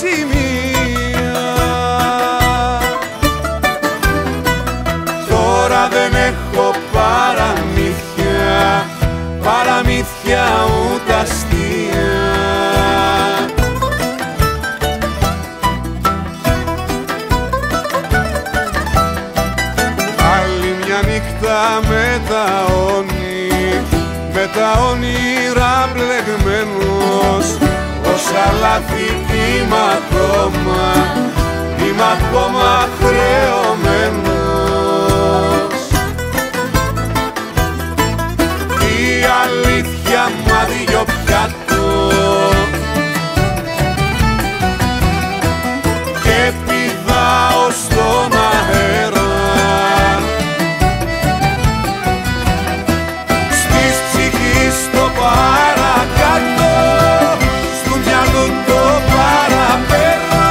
σημεία. Τώρα δεν έχω παραμύθια, παραμύθια ούτε αστεία. Άλλη μια νύχτα με τα όνειρα μπλεγμένος, όσα λάθη είμαι ακόμα χρεωμένος. Η αλήθεια μου αδειό πιάτο και πηδάω στον αέρα. Στις ψυχής το παρακάτω, στο μυαλό το παραπέρα.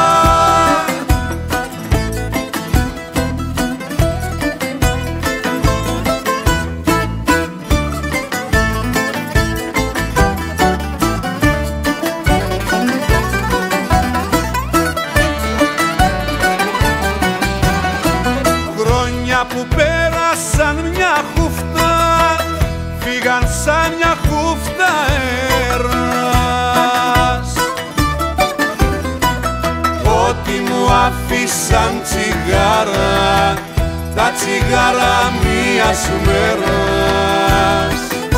Χρόνια που πέρασαν μια χούφτα, φύγαν σαν μια χούφτα αέρας. Ό,τι μου άφησαν τσιγάρα, τα τσιγάρα μίας μέρας.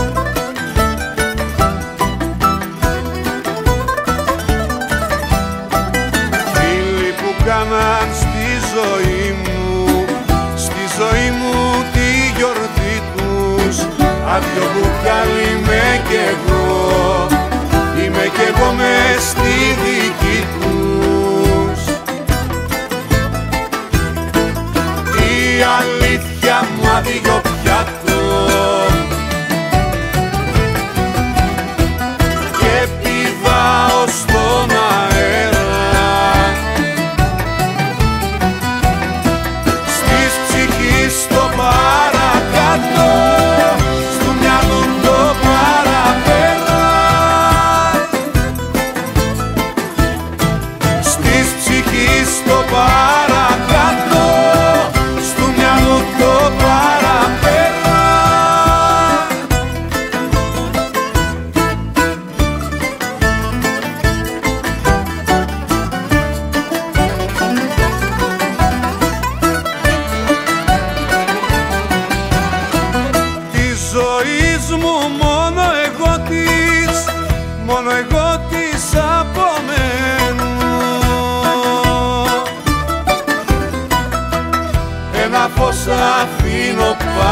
Φίλοι που κάναν στη ζωή μου τη γιορτή τους, άδειο μπουκάλι είμαι κι εγώ μες στη δική τους. Η αλήθεια μου αδειό πιάτο και πηδάω στον αέρα. Στις ψυχής το παρακάτω, στο μυαλό το παραπέρα. Στις ψυχής το παρακάτω, στο μυαλό το παραπέρα. Της ζωής μου μόνο εγώ της απομένω. Ένα φως αφήνω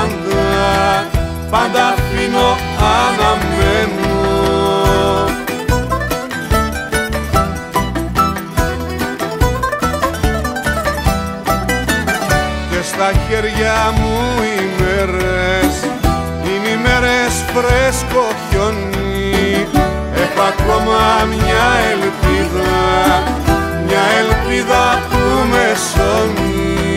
πάντα αφήνω αναμένω. Και στα χέρια μου είναι οι μέρες φρέσκο χιόνι. Έχω ακόμα μια ελπίδα που με σώνει.